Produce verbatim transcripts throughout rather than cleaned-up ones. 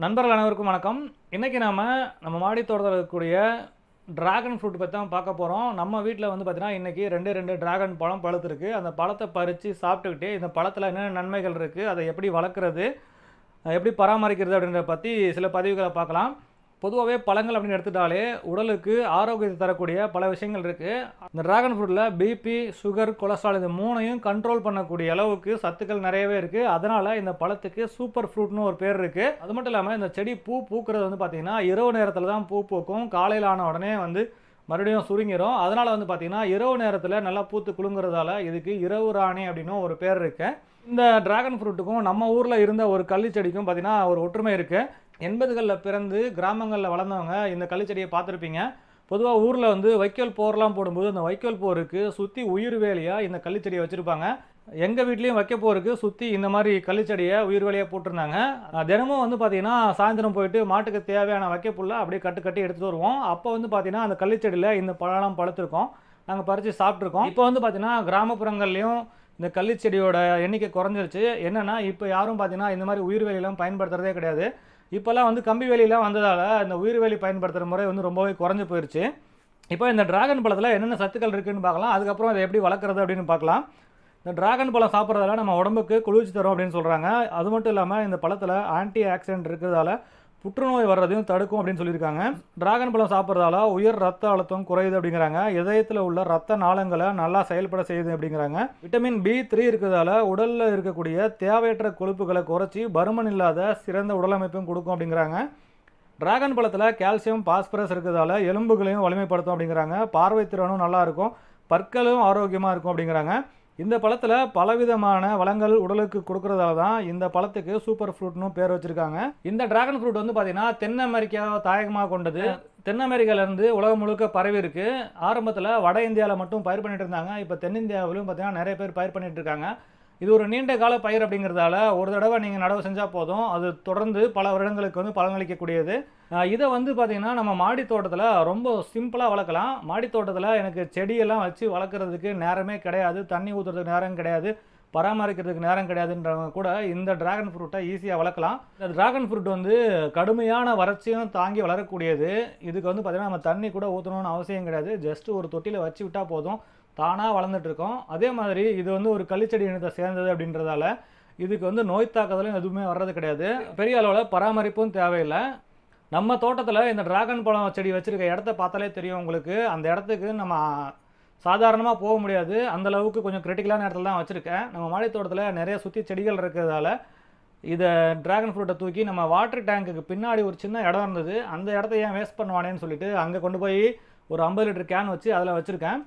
நண்பர்கள் அனைவருக்கும் வணக்கம். இன்றைக்கி நாம் நம்ம மாடி தோட்டத்தில் இருக்கக்கூடிய ட்ராகன் ஃப்ரூட் பற்றி தான் பார்க்க போகிறோம். நம்ம வீட்டில் வந்து பார்த்திங்கன்னா இன்றைக்கி ரெண்டு ரெண்டு ட்ராகன் பழம் பழுத்துருக்கு. அந்த பழத்தை பறித்து சாப்பிட்டுக்கிட்டே இந்த பழத்தில் என்னென்ன நன்மைகள் இருக்குது, அதை எப்படி வளர்க்குறது, எப்படி பராமரிக்கிறது அப்படின்றத பற்றி சில பதிவுகளை பார்க்கலாம். பொதுவாகவே பழங்கள் அப்படின்னு எடுத்துட்டாலே உடலுக்கு ஆரோக்கியத்தை தரக்கூடிய பல விஷயங்கள் இருக்குது. இந்த ட்ராகன் ஃப்ரூட்டில் பிபி, சுகர், கொலஸ்ட்ரால் இது மூணையும் கண்ட்ரோல் பண்ணக்கூடிய அளவுக்கு சத்துக்கள் நிறையவே இருக்குது. அதனால் இந்த பழத்துக்கு சூப்பர் ஃப்ரூட்னு ஒரு பேர் இருக்குது. அது மட்டும் இல்லாமல் இந்த செடி பூ பூக்கிறது வந்து பார்த்திங்கன்னா இரவு நேரத்தில் தான் பூ பூக்கும். காலையில் ஆன உடனே வந்து மறுபடியும் சுருங்கிடும். அதனால் வந்து பார்த்திங்கன்னா இரவு நேரத்தில் நல்லா பூத்து குலுங்குறதால இதுக்கு இரவு ராணி அப்படின்னு ஒரு பேர் இருக்குது. இந்த ட்ராகன் ஃப்ரூட்டுக்கும் நம்ம ஊரில் இருந்த ஒரு கள்ளி செடிக்கும் பார்த்திங்கன்னா ஒரு ஒற்றுமை இருக்குது. எண்பதுகளில் பிறந்து கிராமங்களில் வளர்ந்தவங்க இந்த கள்ளிச்செடியை பார்த்துருப்பீங்க. பொதுவாக ஊரில் வந்து வைக்கோல் போர்லாம் போடும்போது அந்த வைக்கோல் போருக்கு சுற்றி உயிர் வேலியாக இந்த கள்ளிச்செடியை வச்சுருப்பாங்க. எங்கள் வீட்லேயும் வைக்க போருக்கு சுற்றி இந்த மாதிரி கள்ளிச்செடியை உயிர் வேலியாக போட்டிருந்தாங்க. தினமும் வந்து பார்த்திங்கன்னா சாயந்தரம் போயிட்டு மாட்டுக்கு தேவையான வைக்கப்புல்ல அப்படியே கட்டு கட்டி எடுத்துகிட்டு வருவோம். அப்போ வந்து பார்த்திங்கன்னா அந்த கள்ளிச்செடியில் இந்த பழம் பழுத்திருக்கோம். நாங்கள் பறித்து சாப்பிட்ருக்கோம். இப்போ வந்து பார்த்திங்கன்னா கிராமப்புறங்கள்லேயும் இந்த கள்ளிச்செடியோட எண்ணிக்கை குறைஞ்சிருச்சு. என்னென்னா இப்போ யாரும் பார்த்திங்கன்னா இந்த மாதிரி உயிர் வேலியெல்லாம் பயன்படுத்துகிறதே கிடையாது. இப்போல்லாம் வந்து கம்பி வேலியெல்லாம் வந்ததால் இந்த உயிர் வேலி பயன்படுத்துகிற முறை வந்து ரொம்பவே குறைஞ்சி போயிடுச்சு. இப்போ இந்த ட்ராகன் பழத்தில் என்னென்ன சத்துக்கள் இருக்குதுன்னு பார்க்கலாம். அதுக்கப்புறம் அதை எப்படி வளர்க்குறது அப்படின்னு பார்க்கலாம். இந்த ட்ராகன் பழம் சாப்பிட்றதால நம்ம உடம்புக்கு குளிர்ச்சி தரும் அப்படின்னு சொல்கிறாங்க. அது மட்டும் இல்லாமல் இந்த பழத்தில் ஆன்டி ஆக்சிடென்ட் இருக்கிறதால புற்றுநோய் வர்றதையும் தடுக்கும் அப்படின்னு சொல்லியிருக்காங்க. ட்ராகன் பழம் சாப்பிட்றதால உயர் ரத்த அழுத்தம் குறையுது அப்படிங்கிறாங்க. இதயத்தில் உள்ள ரத்த நாளங்களை நல்லா செயல்பட செய்யுது அப்படிங்கிறாங்க. விட்டமின் பி த்ரீ இருக்கிறதால உடலில் இருக்கக்கூடிய தேவையற்ற கொழுப்புகளை குறைச்சி பருமன் இல்லாத சிறந்த உடலமைப்பும் கொடுக்கும் அப்படிங்கிறாங்க. ட்ராகன் பழத்தில் கால்சியம், பாஸ்பரஸ் இருக்கிறதால எலும்புகளையும் வலிமைப்படுத்தும் அப்படிங்கிறாங்க. பார்வை திறனும் நல்லாயிருக்கும், பற்களும் ஆரோக்கியமாக இருக்கும் அப்படிங்கிறாங்க. இந்த பழத்தில் பலவிதமான வளங்கள் உடலுக்கு கொடுக்கறதால தான் இந்த பழத்துக்கு சூப்பர் ஃப்ரூட்னு பேர் வச்சுருக்காங்க. இந்த ட்ராகன் ஃப்ரூட் வந்து பார்த்திங்கன்னா தென் அமெரிக்காவை தாயகமாக கொண்டது. தென் அமெரிக்காவிலேருந்து உலகம் முழுக்க பரவி இருக்கு. ஆரம்பத்தில் வட இந்தியாவில் மட்டும் பயிர் பண்ணிட்டு இருந்தாங்க. இப்போ தென்னிந்தியாவிலும் பார்த்திங்கன்னா நிறைய பேர் பயிர் பண்ணிட்டு இருக்காங்க. இது ஒரு நீண்ட கால பயிர் அப்படிங்கிறதால ஒரு தடவை நீங்கள் நடவு செஞ்சால் போதும், அது தொடர்ந்து பல வருடங்களுக்கு வந்து பலனளிக்கக்கூடியது. இதை வந்து பார்த்திங்கன்னா நம்ம மாடி தோட்டத்தில் ரொம்ப சிம்பிளாக வளர்க்கலாம். மாடி தோட்டத்தில் எனக்கு செடியெல்லாம் வச்சு வளர்க்குறதுக்கு நேரமே கிடையாது, தண்ணி ஊற்றுறதுக்கு நேரம் கிடையாது, பராமரிக்கிறதுக்கு நேரம் கிடையாதுன்றவங்க கூட இந்த ட்ராகன் ஃப்ரூட்டை ஈஸியாக வளர்க்கலாம். இந்த ட்ராகன் ஃப்ரூட் வந்து கடுமையான வறட்சியும் தாங்கி வளரக்கூடியது. இதுக்கு வந்து பார்த்திங்கன்னா நம்ம தண்ணி கூட ஊற்றணும்னு அவசியம் கிடையாது. ஜஸ்ட்டு ஒரு தொட்டியில் வச்சு விட்டால் போதும், தானாக வளர்ந்துட்டுருக்கோம். அதே மாதிரி இது வந்து ஒரு கள்ளிச்செடி இனத்தை சேர்ந்தது அப்படின்றதால இதுக்கு வந்து நோய் தாக்குதலும் எதுவுமே வர்றது கிடையாது. பெரிய அளவில் பராமரிப்பும் தேவையில்லை. நம்ம தோட்டத்தில் இந்த ட்ராகன் பழம் செடி வச்சுருக்க இடத்த பார்த்தாலே தெரியும் உங்களுக்கு. அந்த இடத்துக்கு நம்ம சாதாரணமாக போக முடியாது, அந்தளவுக்கு கொஞ்சம் கிரிட்டிக்கலான இடத்துல தான் வச்சுருக்கேன். நம்ம மாடி தோட்டத்தில் நிறைய சுற்றி செடிகள் இருக்கிறதால இதை ட்ராகன் ஃப்ரூட்டை தூக்கி நம்ம வாட்டர் டேங்குக்கு பின்னாடி ஒரு சின்ன இடம் இருந்தது, அந்த இடத்த ஏன் வேஸ்ட் பண்ணுவானேன்னு சொல்லிட்டு அங்கே கொண்டு போய் ஒரு ஐம்பது லிட்டர் கேன் வச்சு அதில் வச்சுருக்கேன்.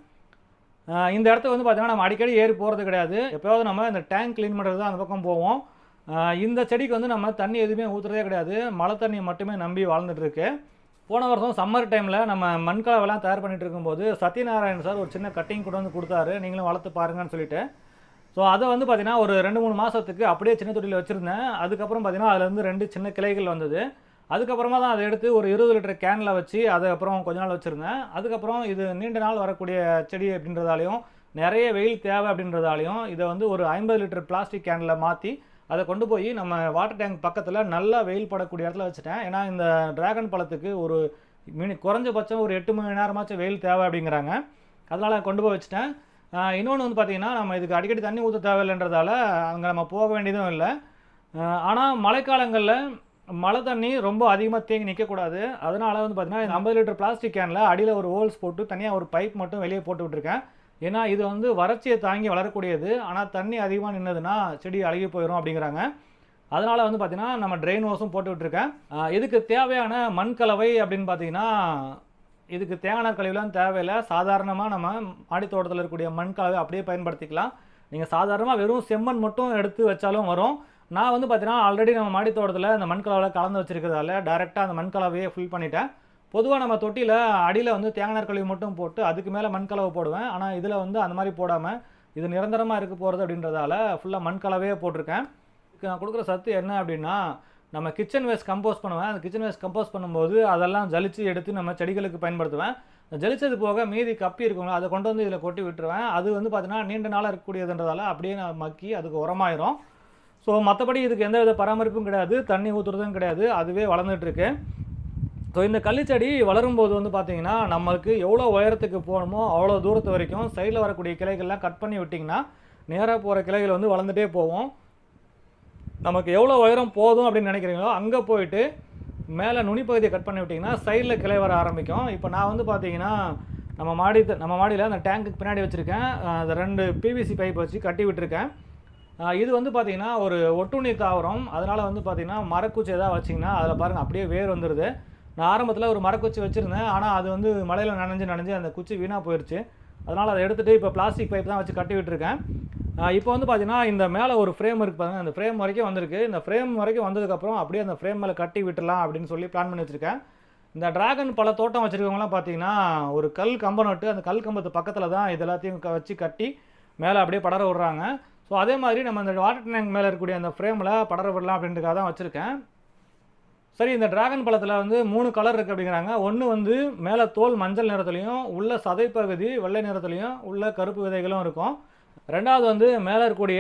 இந்த இடத்துக்கு வந்து பார்த்திங்கன்னா நம்ம அடிக்கடி ஏறி போகிறது கிடையாது. எப்போயாவது நம்ம இந்த டேங்க் க்ளீன் பண்ணுறது தான் அந்த பக்கம் போவோம். இந்த செடிக்கு வந்து நம்ம தண்ணி எதுவுமே ஊற்றுறதே கிடையாது, மழை தண்ணியை மட்டுமே நம்பி வாழ்ந்துட்டுருக்கு. போன வருஷம் சம்மர் டைமில் நம்ம மண்கலவெல்லாம் தயார் பண்ணிகிட்டு இருக்கும்போது சத்யநாராயண் சார் ஒரு சின்ன கட்டிங் கொண்டு வந்து கொடுத்தாரு, நீங்களும் வளர்த்து பாருங்கன்னு சொல்லிட்டு. ஸோ அதை வந்து பார்த்திங்கன்னா ஒரு ரெண்டு மூணு மாதத்துக்கு அப்படியே சின்ன தொட்டியில் வச்சுருந்தேன். அதுக்கப்புறம் பார்த்திங்கன்னா அதுலேருந்து ரெண்டு சின்ன கிளைகள் வந்தது. அதுக்கப்புறமா தான் அதை எடுத்து ஒரு இருபது லிட்டர் கேனில் வச்சு அதை அப்புறம் கொஞ்ச நாள் வச்சுருந்தேன். அதுக்கப்புறம் இது நீண்ட நாள் வரக்கூடிய செடி அப்படின்றதாலையும் நிறைய வெயில் தேவை அப்படின்றதாலையும் இதை வந்து ஒரு ஐம்பது லிட்டர் பிளாஸ்டிக் கேனில் மாற்றி அதை கொண்டு போய் நம்ம வாட்டர் டேங்க் பக்கத்தில் நல்லா வெயில் படக்கூடிய இடத்துல வச்சுட்டேன். ஏன்னா இந்த ட்ராகன் பழத்துக்கு ஒரு மினி குறைஞ்சபட்சம் ஒரு எட்டு மணி நேரமாச்சும் வெயில் தேவை அப்படிங்கிறாங்க. அதனால் கொண்டு போய் வச்சுட்டேன். இன்னொன்று வந்து பார்த்திங்கன்னா நம்ம இதுக்கு அடிக்கடி தண்ணி ஊற்ற தேவையில்லைன்றதால அங்கே நம்ம போக வேண்டியதும் இல்லை. ஆனால் மழைக்காலங்களில் மழை தண்ணி ரொம்ப அதிகமாக தேங்கி நிற்கக்கூடாது. அதனால் வந்து பார்த்திங்கன்னா இந்த ஐம்பது லிட்டர் பிளாஸ்டிக் கேனில் அடியில் ஒரு ஹோல்ஸ் போட்டு தனியாக ஒரு பைப் மட்டும் வெளியே போட்டு விட்டுருக்கேன். ஏன்னா இது வந்து வறட்சியை தாங்கி வளரக்கூடியது. ஆனால் தண்ணி அதிகமாக நின்னதுன்னா செடி அழுகி போயிடும் அப்படிங்கிறாங்க. அதனால் வந்து பார்த்திங்கன்னா நம்ம ட்ரெயின் ஹோஸும் போட்டு விட்டுருக்கேன். இதுக்கு தேவையான மண் கலவை அப்படின்னு பார்த்திங்கன்னா இதுக்கு தேங்காய் கழிவுலாம் தேவையில்லை. சாதாரணமாக நம்ம மாடி தோட்டத்தில் இருக்கக்கூடிய மண் கலவை அப்படியே பயன்படுத்திக்கலாம். நீங்கள் சாதாரணமாக வெறும் செம்மண் மட்டும் எடுத்து வச்சாலும் வரும். நான் வந்து பார்த்தீங்கன்னா ஆல்ரெடி நம்ம மாடி தோட்டத்தில் இந்த மண் கலவையில் கலந்து வச்சுருக்கிறதால டேரெக்டாக அந்த மண் கலவையை ஃபில் பண்ணிட்டேன். பொதுவாக நம்ம தொட்டியில் அடியில் வந்து தேங்காய் கழிவு மட்டும் போட்டு அதுக்கு மேலே மண் கலவை போடுவேன். ஆனால் இதில் வந்து அந்த மாதிரி போடாமல் இது நிரந்தரமாக இருக்க போகிறது அப்படின்றதால ஃபுல்லாக மண் கலவையே போட்டிருக்கேன். இதுக்கு நான் கொடுக்குற சத்து என்ன அப்படின்னா, நம்ம கிச்சன் வேஸ்ட் கம்போஸ் பண்ணுவேன். அந்த கிச்சன் வேஸ்ட் கம்போஸ் பண்ணும்போது அதெல்லாம் ஜலிச்சு எடுத்து நம்ம செடிகளுக்கு பயன்படுத்துவேன். ஜலிச்சது போக மீதி கப்பி இருக்குங்களா அதை கொண்டு வந்து இதில் கொட்டி விட்டுருவேன். அது வந்து பார்த்திங்கன்னா நீண்ட நாளாக இருக்கக்கூடியதுன்றதால அப்படியே நான் மக்கி அதுக்கு உரமாயிரும். ஸோ மற்றபடி இதுக்கு எந்த வித பராமரிப்பும் கிடையாது, தண்ணி ஊற்றுறதும் கிடையாது, அதுவே வளர்ந்துட்டுருக்கு. ஸோ இந்த கள்ளிச்செடி வளரும்போது வந்து பார்த்திங்கன்னா நம்மளுக்கு எவ்வளோ உயரத்துக்கு போகணுமோ அவ்வளோ தூரத்து வரைக்கும் சைடில் வரக்கூடிய கிளைகள்லாம் கட் பண்ணி விட்டிங்கன்னா நேராக போகிற கிளைகள் வந்து வளர்ந்துட்டே போவோம். நமக்கு எவ்வளோ உயரம் போதும் அப்படின்னு நினைக்கிறீங்களோ அங்கே போயிட்டு மேலே நுனிப்பகுதியை கட் பண்ணி விட்டிங்கன்னா சைடில் கிளை வர ஆரம்பிக்கும். இப்போ நான் வந்து பார்த்தீங்கன்னா நம்ம மாடி நம்ம மாடியில் அந்த டேங்க்குக்கு பின்னாடி வச்சுருக்கேன். அந்த ரெண்டு பிவிசி பைப் வச்சு கட்டி விட்டுருக்கேன். இது வந்து பார்த்திங்கன்னா ஒரு ஒட்டுண்ணி தாவரம். அதனால் வந்து பார்த்திங்கன்னா மரக்குச்சி எதாவது வச்சிங்கன்னா அதில் பாருங்கள் அப்படியே வேர் வந்துடுது. நான் ஆரம்பத்தில் ஒரு மரக்குச்சி வச்சுருந்தேன், ஆனால் அது வந்து மழையில் நனைஞ்சு நனைஞ்சு அந்த குச்சி வீணாக போயிடுச்சு. அதனால் அதை எடுத்துகிட்டு இப்போ பிளாஸ்டிக் பைப் தான் வச்சு கட்டி விட்டுருக்கேன். இப்போ வந்து பார்த்திங்கன்னா இந்த மேலே ஒரு ஃப்ரேம் இருக்குது பாருங்கள், அந்த ஃப்ரேம் வரைக்கும் வந்திருக்கு. இந்த ஃப்ரேம் வரைக்கும் வந்ததுக்கப்புறம் அப்படியே அந்த ஃப்ரேம் மேலே கட்டி விட்டுலாம் அப்படின்னு சொல்லி பிளான் பண்ணி வச்சுருக்கேன். இந்த டிராகன் பல தோட்டம் வச்சுருக்கவங்களாம் பார்த்திங்கன்னா ஒரு கல் கம்பம் நட்டு அந்த கல் கம்பத்து பக்கத்தில் தான் இது எல்லாத்தையும் க வச்சு கட்டி மேலே அப்படியே படர விட்றாங்க. ஸோ அதே மாதிரி நம்ம இந்த வாட்டர் டேங்க் மேலே இருக்கக்கூடிய அந்த ஃப்ரேமில் படர விடலாம் அப்படின்றதுக்காக தான் வச்சுருக்கேன். சரி, இந்த டிராகன் பழத்தில் வந்து மூணு கலர் இருக்குது அப்படிங்கிறாங்க. ஒன்று வந்து மேலே தோல் மஞ்சள் நிறத்துலையும் உள்ள சதைப்பகுதி வெள்ளை நிறத்துலையும் உள்ள கருப்பு விதைகளும் இருக்கும். ரெண்டாவது வந்து மேலே இருக்கக்கூடிய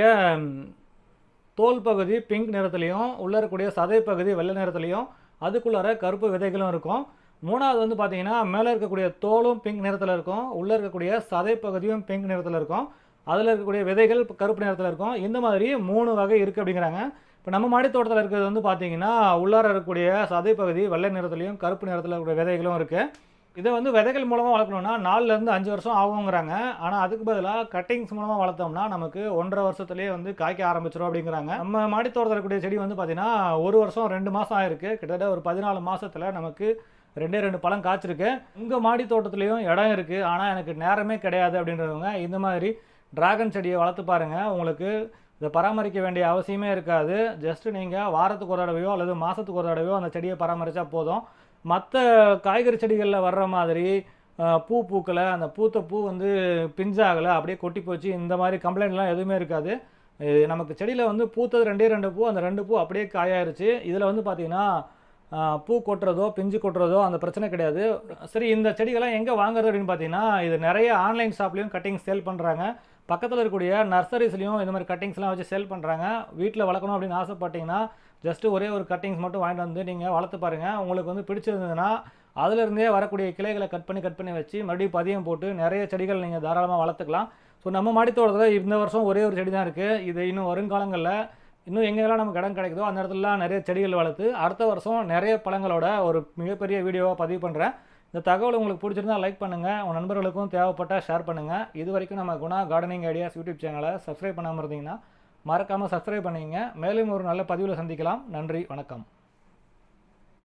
தோல் பகுதி பிங்க் நிறத்துலையும் உள்ளே இருக்கக்கூடிய சதைப்பகுதி வெள்ளை நிறத்துலையும் அதுக்குள்ளார கருப்பு விதைகளும் இருக்கும். மூணாவது வந்து பார்த்திங்கன்னா மேலே இருக்கக்கூடிய தோலும் பிங்க் நிறத்தில் இருக்கும், உள்ளே இருக்கக்கூடிய சதைப்பகுதியும் பிங்க் நிறத்தில் இருக்கும், அதில் இருக்கக்கூடிய விதைகள் கருப்பு நிறத்தில் இருக்கும். இந்த மாதிரி மூணு வகை இருக்குது அப்படிங்கிறாங்க. இப்போ நம்ம மாடி தோட்டத்தில் இருக்கிறது வந்து பார்த்திங்கன்னா உள்ளார இருக்கக்கூடிய சதைப்பகுதி வெள்ளை நிறத்துலையும் கருப்பு நிறத்தில் இருக்கக்கூடிய விதைகளும் இருக்குது. இதை வந்து விதைகள் மூலமாக வளர்க்கணுன்னா நாலுலேருந்து அஞ்சு வருஷம் ஆகுங்கிறாங்க. ஆனால் அதுக்கு பதிலாக கட்டிங்ஸ் மூலமாக வளர்த்தோம்னா நமக்கு ஒன்றரை வருஷத்துலேயே வந்து காய்க்க ஆரம்பிச்சிடும் அப்படிங்கிறாங்க. நம்ம மாடி தோட்டத்தில் இருக்கக்கூடிய செடி வந்து பார்த்திங்கன்னா ஒரு வருஷம் ரெண்டு மாதம் ஆயிருக்கு. கிட்டத்தட்ட ஒரு பதினாலு மாதத்தில் நமக்கு ரெண்டே ரெண்டு பழம் காய்ச்சிருக்கு. உங்கள் மாடி தோட்டத்துலேயும் இடம் இருக்குது, ஆனால் எனக்கு நேரமே கிடையாது அப்படின்றவங்க இந்த மாதிரி டிராகன் செடியை வளர்த்து பாருங்கள். உங்களுக்கு இதை பராமரிக்க வேண்டிய அவசியமே இருக்காது. ஜஸ்ட்டு நீங்கள் வாரத்துக்கு ஒரு தடவையோ அல்லது மாதத்துக்கு ஒரு தடவையோ அந்த செடியை பராமரித்தா போதும். மற்ற காய்கறி செடிகளில் வர்ற மாதிரி பூ பூக்கலை, அந்த பூத்த பூ வந்து பிஞ்சாகலை, அப்படியே கொட்டி போச்சு, இந்த மாதிரி கம்ப்ளைண்ட்லாம் எதுவுமே இருக்காது. நமக்கு செடியில் வந்து பூத்தது ரெண்டே ரெண்டு பூ, அந்த ரெண்டு பூ அப்படியே காயாயிருச்சு. இதில் வந்து பார்த்திங்கன்னா பூ கொட்டுறதோ பிஞ்சு கொட்டுறதோ அந்த பிரச்சனை கிடையாது. சரி, இந்த செடிகள்லாம் எங்கே வாங்குறது அப்படின்னு பார்த்தீங்கன்னா இது நிறைய ஆன்லைன் ஷாப்லேயும் கட்டிங் சேல் பண்ணுறாங்க. பக்கத்தில் இருக்கக்கூடிய நர்சரிஸ்லையும் இந்த மாதிரி கட்டிங்ஸ்லாம் வச்சு சேல் பண்ணுறாங்க. வீட்டில் வளர்க்கணும் அப்படின்னு ஆசைப்பட்டீங்கன்னா ஜஸ்ட்டு ஒரே ஒரு கட்டிங்ஸ் மட்டும் வாங்கிட்டு வந்து நீங்கள் வளர்த்து பாருங்கள். உங்களுக்கு வந்து பிடிச்சிருந்ததுன்னா அதிலிருந்தே வரக்கூடிய கிளைகளை கட் பண்ணி கட் பண்ணி வச்சு மறுபடியும் பதியம் போட்டு நிறைய செடிகள் நீங்கள் தாராளமாக வளர்த்துக்கலாம். ஸோ நம்ம மாடித்தோட்டத்தில் இந்த வருஷம் ஒரே ஒரு செடி தான் இருக்குது. இது இன்னும் வருங்காலங்களில் இன்னும் எங்கெல்லாம் நமக்கு இடம் கிடைக்குதோ அந்த இடத்துலலாம் நிறைய செடிகள் வளர்த்து அடுத்த வருஷம் நிறைய பழங்களோட ஒரு மிகப்பெரிய வீடியோவாக பதிவு பண்ணுறேன். இந்த தகவல் உங்களுக்கு பிடிச்சிருந்தா லைக் பண்ணுங்கள், உங்கள் நண்பர்களுக்கும் தேவைப்பட்டால் ஷேர் பண்ணுங்கள். இது வரைக்கும் நம்ம குணா கார்டனிங் ஐடியாஸ் யூடியூப் சேனலை சப்ஸ்கிரைப் பண்ணாமல் இருந்தீங்கன்னா மறக்காமல் சப்ஸ்கிரைப் பண்ணிங்க. மேலும் ஒரு நல்ல பதிவில் சந்திக்கலாம். நன்றி, வணக்கம்.